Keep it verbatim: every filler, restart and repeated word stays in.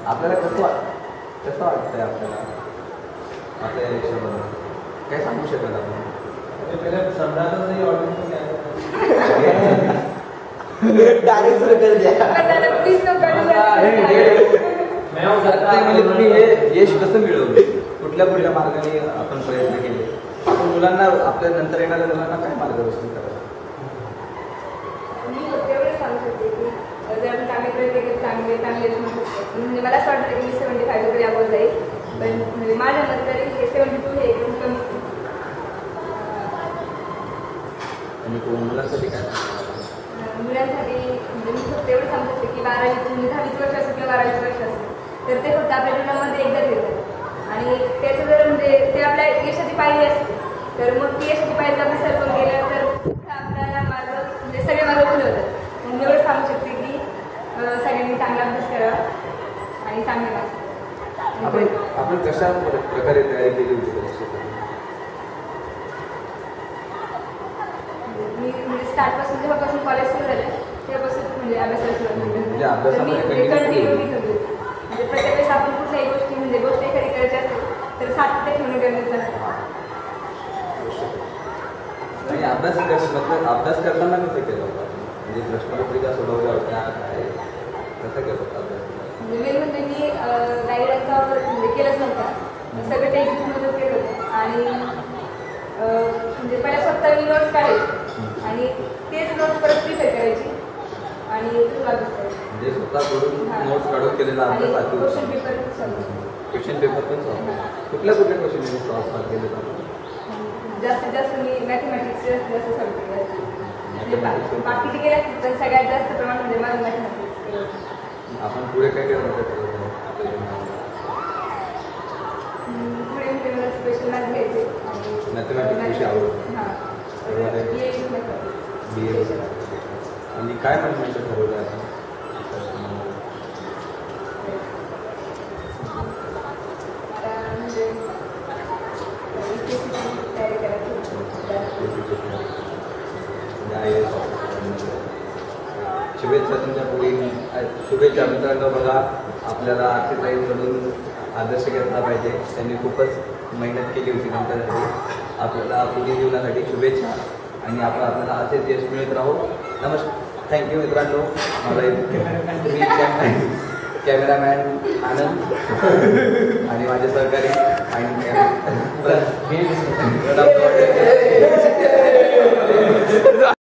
आपल्याला कसं वाट कसं वाटतंय आपल्याला आपल्या याच्याबद्दल काय सांगू शकाल आपण? डायरेक्ट सुरू कर द्या प्लीज म्हणजे तुम्ही हे यश कसं मिळवलं, कुठल्या कुठल्या मार्गाने आपण प्रयत्न केले, आपण मुलांना आपल्या नंतर येणाऱ्या मुलांना काय मार्गदर्शन करायचं? मी तेवढंच सांगू शकते की जर आपण चांगले प्रयत्न केले चांगले चांगले म्हणजे मला असं वाटतं की मी सेवन्टी फायव्ह तरी अबोव जाईल, पण म्हणजे माझ्या मत तरी हे सेवन्टी टू हे एकदम कमी. आणि मुलांसाठी काय मुलांसाठी म्हणजे मी फक्त एवढं सांगू शकते की बारावीचं म्हणजे दहावीचं वर्ष असो किंवा बारावीचं वर्ष असेल तर ते फक्त आपल्या जीवनामध्ये एकदाच येतात आणि त्याचं जर म्हणजे ते आपल्या यशाची पायरी असते तर मग ती यशाची पायरी आपण सर करून गेलं तर आपल्याला मार्ग म्हणजे सगळे मार्ग खुले होतात. मग मी एवढं सांगू शकते की सगळ्यांनी चांगला अभ्यास करावा आणि चांगले मार्क्स. आपण आपण कशा प्रकारे तयारी केली होती? मी म्हणजे स्टार्टपासून जेव्हापासून कॉलेज सुरू झालं तेव्हापासून म्हणजे अभ्यासाला सुरुवात केली. म्हणजे अभ्यासामध्ये कंटिन्यू मी ठेवली म्हणजे प्रत्येक वेळेस आपण कुठल्याही गोष्टी म्हणजे गोष्ट एखादी करायची असेल तर सातत्य ठेवणं गरजेचं आहे. आणि अभ्यास कसं अभ्यास करताना कसं केलं होतं? म्हणजे प्रश्नपत्रिका सोडवल्या होत्या काय कसं केलं होतं अभ्यास? म्हणजे मेन म्हणजे मी गाईडचा वापर म्हणजे केलंच नव्हता, सगळं टेक्स्टमध्येच केलं होतं आणि म्हणजे पहिल्या स्वतः मी नोट्स काढायची आणि तेच नोट्स परत प्रिपेअर करायची आणि तुला म्हणजे स्वतः करून नोट्स काढून केलेला अभ्यास. क्वेश्चन पेपर पण सॉल्व क्वेश्चन पेपर पण सॉल्व कुठल्या कुठल्या क्वेश्चन सॉल्व केले जातात? जास्तीत जास्त मी मॅथमॅटिक्स जास्त जास्त सॉल्व केले असते. बाकीचे केले असते पण सगळ्यात जास्त प्रमाण म्हणजे माझं मॅथमॅटिक्स. आपण पुढे काय केलं होतं? पुढे म्हणजे मला स्पेशल मॅथ घ्यायचे मॅथमॅटिक्स विषय आवडतो. हां बी ए आणि काय म्हणण्याचं ठरवलं आहे? शुभेच्छा तुमच्या पुढील शुभेच्छा. मित्रांनो बघा आपल्याला आर्थिक लाईनमधून आदर्श घेतला पाहिजे. त्यांनी खूपच मेहनत केली होती नंतरसाठी. आपल्याला पुढील जीवनासाठी शुभेच्छा आणि आपण आपल्याला असेच यश मिळत राहू. नमस्कार. थँक्यू मित्रांनो. मला मी कॅमेरामॅन आनंद आणि माझे सहकारी आणि